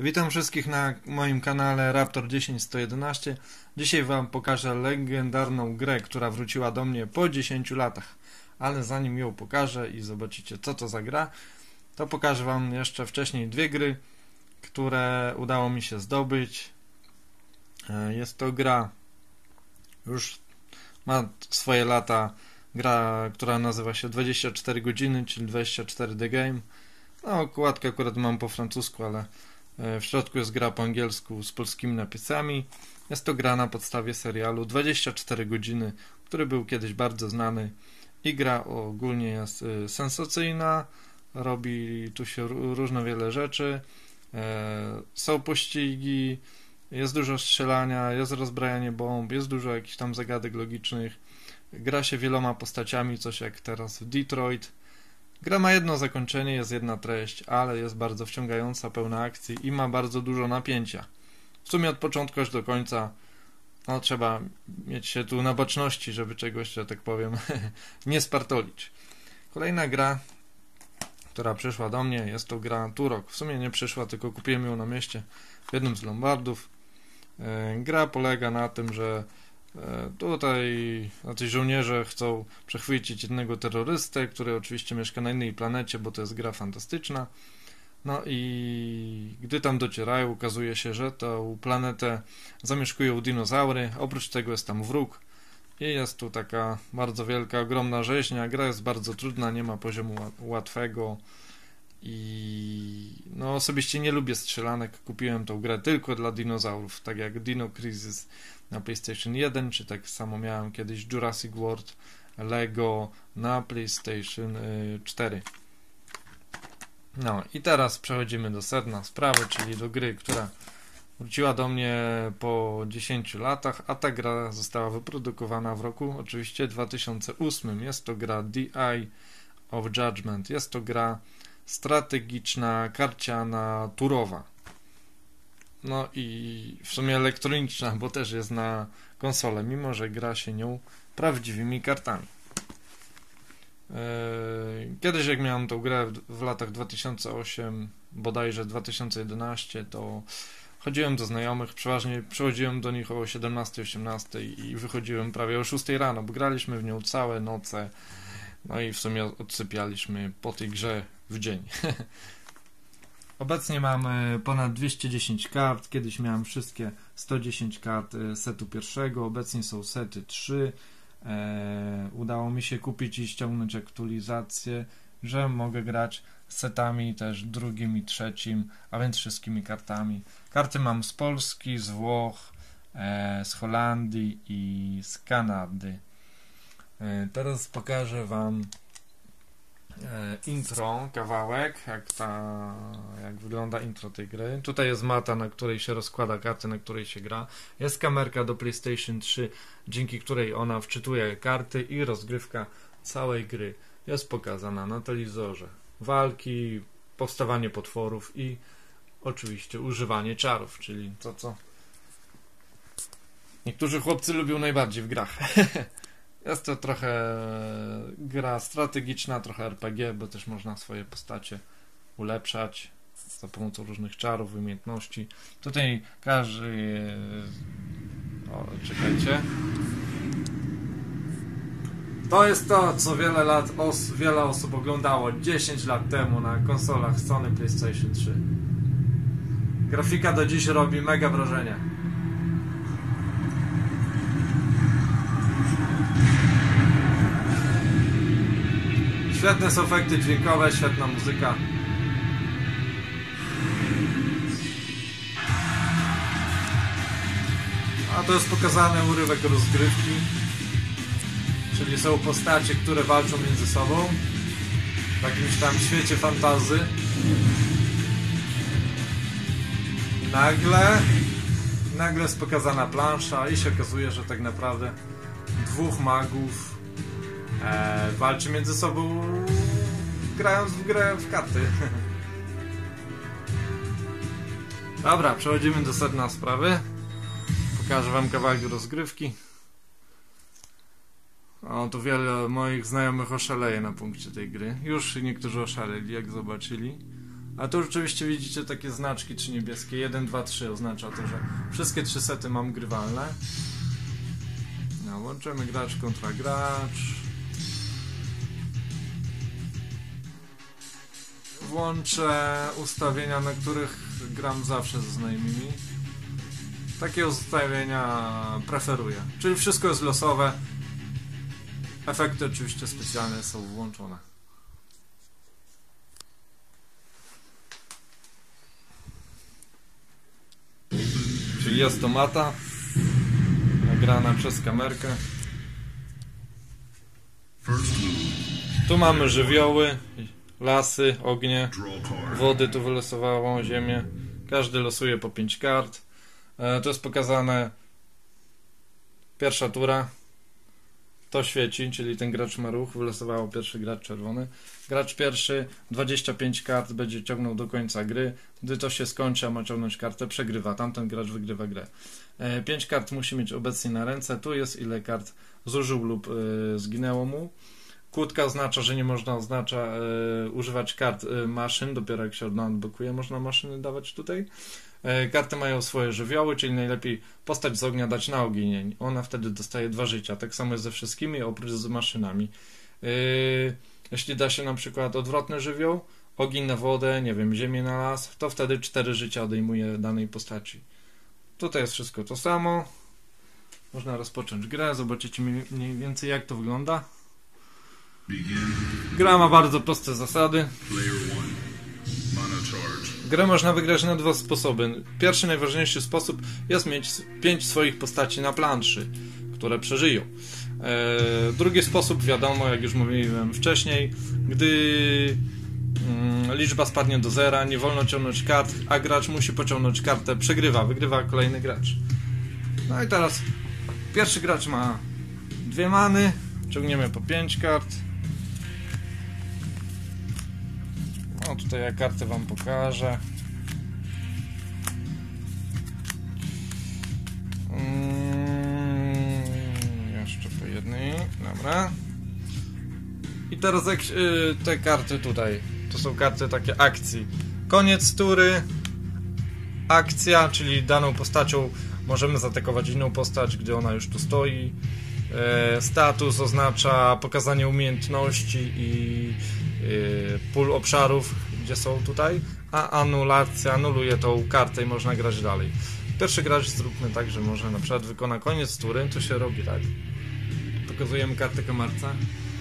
Witam wszystkich na moim kanale Raptor 10111. Dzisiaj Wam pokażę legendarną grę, która wróciła do mnie po 10 latach. Ale zanim ją pokażę i zobaczycie, co to za gra, to pokażę Wam jeszcze wcześniej dwie gry, które udało mi się zdobyć. Jest to gra, już ma swoje lata, gra, która nazywa się 24 godziny, czyli 24 The Game. No, okładkę akurat mam po francusku, ale w środku jest gra po angielsku z polskimi napisami. Jest to gra na podstawie serialu 24 godziny, który był kiedyś bardzo znany i gra ogólnie jest sensacyjna, robi tu się różne wiele rzeczy, są pościgi, jest dużo strzelania, jest rozbrajanie bomb, jest dużo jakichś tam zagadek logicznych, gra się wieloma postaciami, coś jak teraz w Detroit. Gra ma jedno zakończenie, jest jedna treść, ale jest bardzo wciągająca, pełna akcji i ma bardzo dużo napięcia. W sumie od początku aż do końca trzeba mieć się tu na baczności, żeby czegoś, że tak powiem, nie spartolić. Kolejna gra, która przyszła do mnie, jest to gra Turok. W sumie nie przyszła, tylko kupiłem ją na mieście w jednym z lombardów. Gra polega na tym, że tutaj jacyś żołnierze chcą przechwycić jednego terrorystę, który oczywiście mieszka na innej planecie, bo to jest gra fantastyczna. No i gdy tam docierają, ukazuje się, że tą planetę zamieszkują dinozaury. Oprócz tego jest tam wróg i jest tu taka bardzo wielka, ogromna rzeźnia. Gra jest bardzo trudna, nie ma poziomu łatwego i no osobiście nie lubię strzelanek. Kupiłem tą grę tylko dla dinozaurów, tak jak Dino Crisis na PlayStation 1, czy tak samo miałem kiedyś Jurassic World Lego na PlayStation 4. No i teraz przechodzimy do sedna sprawy, czyli do gry, która wróciła do mnie po 10 latach, a ta gra została wyprodukowana w roku oczywiście 2008. Jest to gra The Eye of Judgment. Jest to gra strategiczna, karciana, turowa. No i w sumie elektroniczna, bo też jest na konsolę, mimo że gra się nią prawdziwymi kartami. Kiedyś jak miałem tą grę w latach 2008, bodajże 2011, to chodziłem do znajomych, przeważnie przychodziłem do nich o 17-18 i wychodziłem prawie o 6 rano, bo graliśmy w nią całe noce, no i w sumie odsypialiśmy po tej grze w dzień. Obecnie mamy ponad 210 kart, kiedyś miałem wszystkie 110 kart setu pierwszego, obecnie są sety 3. Udało mi się kupić i ściągnąć aktualizację, że mogę grać setami też drugim i trzecim, a więc wszystkimi kartami. Karty mam z Polski, z Włoch, z Holandii i z Kanady. Teraz pokażę Wam intro, kawałek, jak wygląda intro tej gry. Tutaj jest mata, na której się rozkłada karty, na której się gra. Jest kamerka do PlayStation 3, dzięki której ona wczytuje karty i rozgrywka całej gry jest pokazana na telewizorze. Walki, powstawanie potworów i oczywiście używanie czarów, czyli to, co niektórzy chłopcy lubią najbardziej w grach. Jest to trochę gra strategiczna, trochę RPG, bo też można swoje postacie ulepszać za pomocą różnych czarów, umiejętności. Tutaj każdy... czekajcie. To jest to, co wiele osób oglądało 10 lat temu na konsolach Sony PlayStation 3. Grafika do dziś robi mega wrażenie. Świetne są efekty dźwiękowe, świetna muzyka. A to jest pokazany urywek rozgrywki. Czyli są postacie, które walczą między sobą w jakimś tam świecie fantasy. Nagle jest pokazana plansza i się okazuje, że tak naprawdę dwóch magów walczy między sobą, grając w grę w karty. Dobra, przechodzimy do sedna sprawy. Pokażę Wam kawałek rozgrywki. Tu wiele moich znajomych oszaleje na punkcie tej gry. Już niektórzy oszaleli, jak zobaczyli. A tu rzeczywiście widzicie takie znaczki 3 niebieskie, 1, 2, 3 oznacza to, że wszystkie 3 sety mam grywalne. No, łączymy gracz kontra gracz. Włączę ustawienia, na których gram zawsze ze znajomymi. Takie ustawienia preferuję. Czyli wszystko jest losowe. Efekty oczywiście specjalne są włączone. Czyli jest to mata nagrana przez kamerkę. Tu mamy żywioły, lasy, ognie, wody tu wylosowało, ziemię. Każdy losuje po 5 kart. To jest pokazane pierwsza tura. To świeci, czyli ten gracz ma ruch, wylosowało pierwszy gracz czerwony. Gracz pierwszy 25 kart będzie ciągnął do końca gry. Gdy to się skończy, a ma ciągnąć kartę, przegrywa. Tamten gracz wygrywa grę. 5 kart musi mieć obecnie na ręce. Tu jest ile kart zużył lub zginęło mu. Kłódka oznacza, że nie można używać kart maszyn. Dopiero jak się odblokuje, można maszyny dawać tutaj. Karty mają swoje żywioły, czyli najlepiej postać z ognia dać na ogień. Ona wtedy dostaje 2 życia. Tak samo jest ze wszystkimi, oprócz z maszynami. Jeśli da się na przykład odwrotny żywioł, ogień na wodę, nie wiem, ziemię na las, to wtedy 4 życia odejmuje danej postaci. Tutaj jest wszystko to samo. Można rozpocząć grę, zobaczycie mniej więcej jak to wygląda. Gra ma bardzo proste zasady. Grę można wygrać na 2 sposoby. Pierwszy, najważniejszy sposób jest mieć 5 swoich postaci na planszy, które przeżyją. Drugi sposób, wiadomo, jak już mówiłem wcześniej, gdy liczba spadnie do 0, nie wolno ciągnąć kart, a gracz musi pociągnąć kartę, przegrywa, wygrywa kolejny gracz. No i teraz pierwszy gracz ma 2 many, ciągniemy po 5 kart. No tutaj ja kartę wam pokażę. Jeszcze po jednej, dobra. I teraz jak te karty tutaj, to są karty takie akcji. Koniec tury, akcja, czyli daną postacią możemy zaatakować inną postać, gdy ona już tu stoi. Status oznacza pokazanie umiejętności i pól obszarów, gdzie są tutaj, a anulacja anuluje tą kartę i można grać dalej. Pierwszy gracz zróbmy tak, że może na przykład wykona koniec tury, to się robi tak. Pokazujemy kartę kamerce.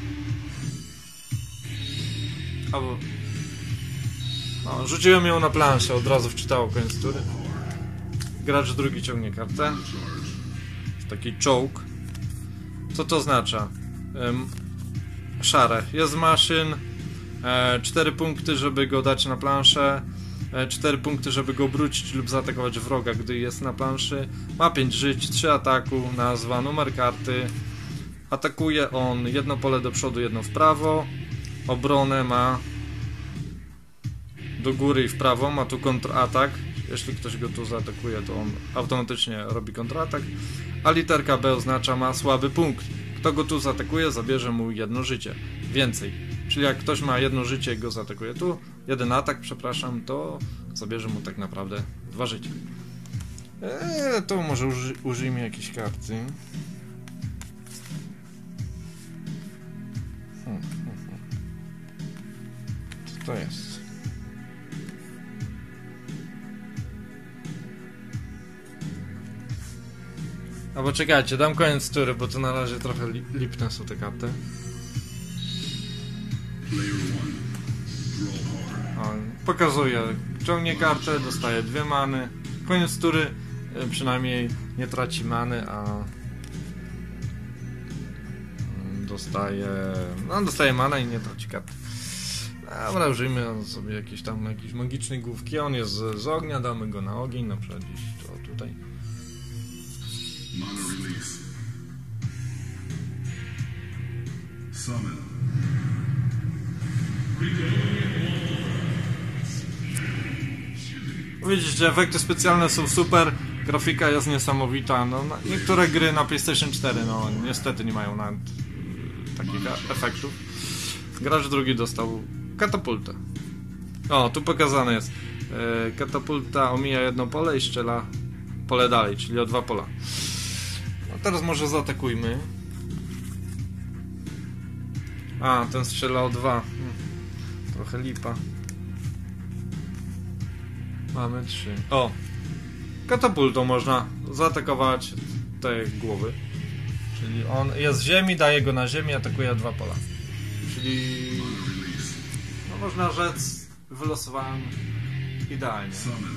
Albo no, rzuciłem ją na planszę, od razu wczytało koniec tury. Gracz drugi ciągnie kartę. Taki czołg. Co to oznacza? Szare. Jest maszyn. 4 punkty, żeby go dać na planszę. 4 punkty, żeby go obrócić lub zaatakować wroga, gdy jest na planszy. Ma 5 żyć, 3 ataku, nazwa, numer karty. Atakuje on jedno pole do przodu, jedno w prawo. Obronę ma do góry i w prawo. Ma tu kontratak. Jeśli ktoś go tu zaatakuje, to on automatycznie robi kontratak. A literka B oznacza ma słaby punkt. Kto go tu zaatakuje, zabierze mu 1 życie. Więcej. Czyli jak ktoś ma 1 życie i go zaatakuje tu, 1 atak, przepraszam, to zabierze mu tak naprawdę 2 życia. To może użyjmy jakiejś karty. Co to jest? Albo czekajcie, dam koniec tury, bo to na razie trochę lipne są te karty. O, pokazuję, ciągnie kartę, dostaje 2 many. Koniec tury przynajmniej nie traci many, a dostaje manę i nie traci karty. Dobra, użyjmy sobie jakiejś magicznej główki. On jest z ognia, damy go na ogień, na przykład gdzieś tutaj. Mana release. Summon. Widzicie, efekty specjalne są super, grafika jest niesamowita. No, niektóre gry na PlayStation 4 no niestety nie mają nawet takich efektów. Gracz drugi dostał katapultę. O, tu pokazane jest. Katapulta omija jedno pole i strzela pole dalej, czyli o 2 pola. No teraz może zaatakujmy. A, ten strzela o 2. Trochę lipa. Mamy 3. O! Katapultą można zaatakować te głowy. Czyli on jest z ziemi, daje go na ziemię, atakuje 2 pola. Czyli... no można rzec, wylosowałem idealnie.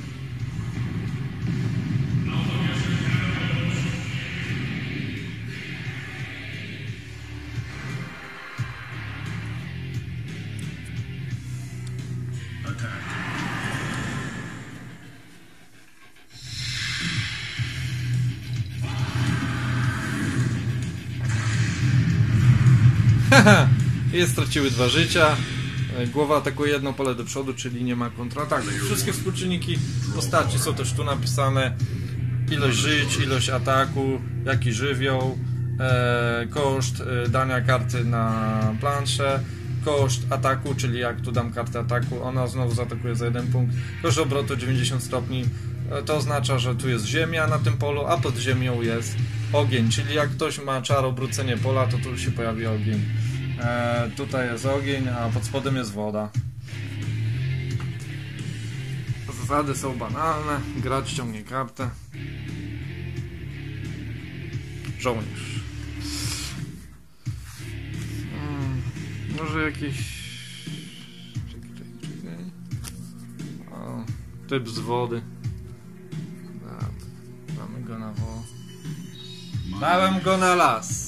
I straciły 2 życia. Głowa atakuje jedno pole do przodu, czyli nie ma kontrataku. Wszystkie współczynniki postaci są też tu napisane. Ilość żyć, ilość ataku, jaki żywioł, koszt dania karty na planszę, koszt ataku, czyli jak tu dam kartę ataku, ona znowu zaatakuje za 1 punkt. Koszt obrotu 90 stopni. To oznacza, że tu jest ziemia na tym polu, a pod ziemią jest ogień, czyli jak ktoś ma czar obrócenie pola, to tu się pojawi ogień. Tutaj jest ogień, a pod spodem jest woda. Zasady są banalne. Gracz ciągnie kartę. Żołnierz. Może jakiś... Czekaj. O, typ z wody. Damy go na wodę. Dałem go na las.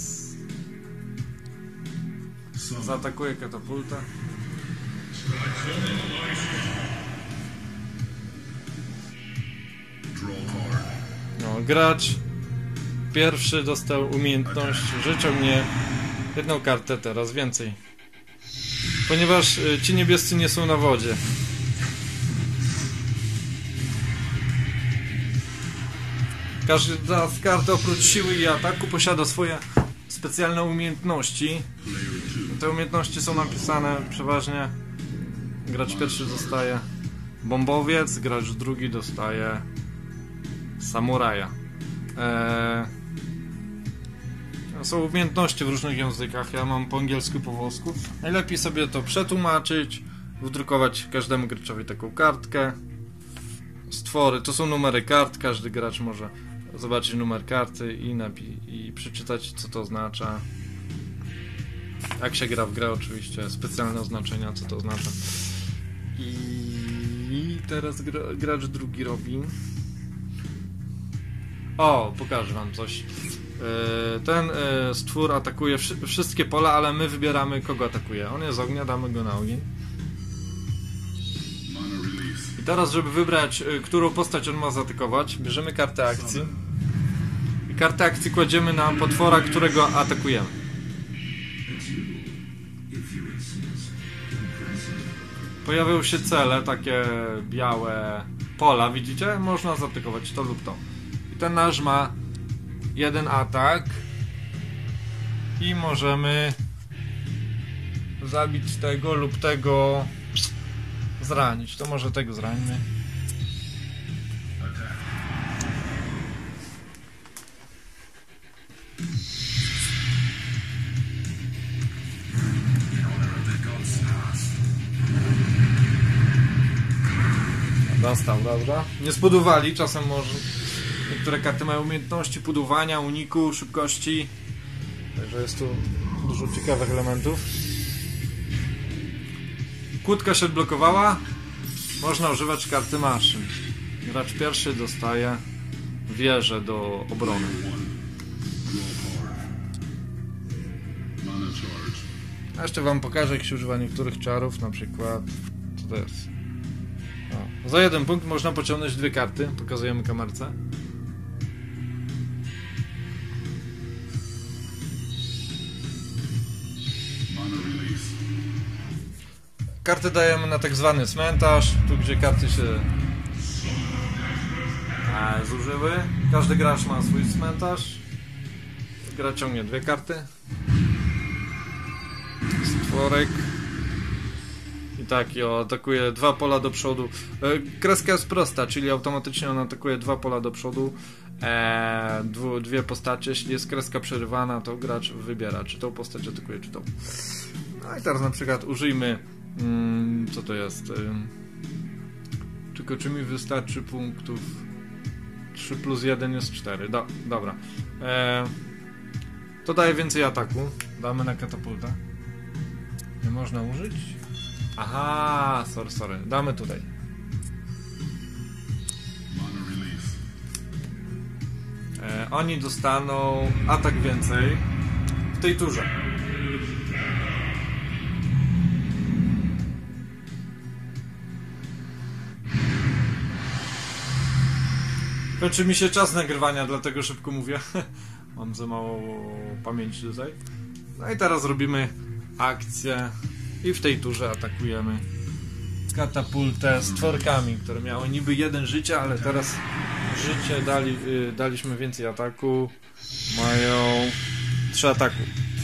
Zaatakuje katapultę. No, gracz pierwszy dostał umiejętność, że ciągnie jedną kartę, teraz więcej. Ponieważ ci niebiescy nie są na wodzie. Każda z kart oprócz siły i ataku posiada swoje specjalne umiejętności. Te umiejętności są napisane przeważnie. Gracz pierwszy dostaje bombowiec, gracz drugi dostaje samuraja. Są umiejętności w różnych językach. Ja mam po angielsku, po włosku. Najlepiej sobie to przetłumaczyć, wdrukować każdemu graczowi taką kartkę. Stwory, to są numery kart, każdy gracz może zobaczyć numer karty i przeczytać, co to oznacza. Jak się gra w grę, oczywiście specjalne oznaczenia, co to oznacza. I teraz gracz drugi robi. O, pokażę wam coś. Ten stwór atakuje wszystkie pola, ale my wybieramy, kogo atakuje. On jest z ognia, damy go na ogień. I teraz, żeby wybrać, którą postać on ma zaatakować, bierzemy kartę akcji. I kartę akcji kładziemy na potwora, którego atakujemy. Pojawią się cele, takie białe pola, widzicie? Można zaatakować to lub to. I ten nasz ma 1 atak. I możemy zabić tego lub tego zranić. To może tego zrańmy. Dostał, dobra. Nie spodówali, czasem może niektóre karty mają umiejętności pudowania, uniku, szybkości. Także jest tu dużo ciekawych elementów. Kłódka się odblokowała. Można używać karty maszyn. Gracz pierwszy dostaje wieżę do obrony. A jeszcze wam pokażę, jak się używa niektórych czarów, na przykład... Co to jest? O, za 1 punkt można pociągnąć 2 karty. Pokazujemy kamerce. Karty dajemy na tak zwany cmentarz, tu gdzie karty się zużyły. Każdy gracz ma swój cmentarz. Gra ciągnie 2 karty. Stworek. I tak, i atakuje 2 pola do przodu. Kreska jest prosta, czyli automatycznie on atakuje 2 pola do przodu. Dwie postacie. Jeśli jest kreska przerywana, to gracz wybiera, czy tą postać atakuje, czy tą. No i teraz na przykład użyjmy co to jest? Tylko czy mi wystarczy punktów? 3 plus 1 jest 4. Dobra. To daje więcej ataku. Damy na katapultę. Nie można użyć? Aha, sorry. Damy tutaj. Mana release. Oni dostaną atak więcej w tej turze. Kończy mi się czas nagrywania, dlatego szybko mówię. Mam za mało pamięci tutaj. No i teraz robimy akcję i w tej turze atakujemy katapultę z tworkami, które miały niby 1 życia, ale teraz życie daliśmy więcej ataku. Mają 3 ataku.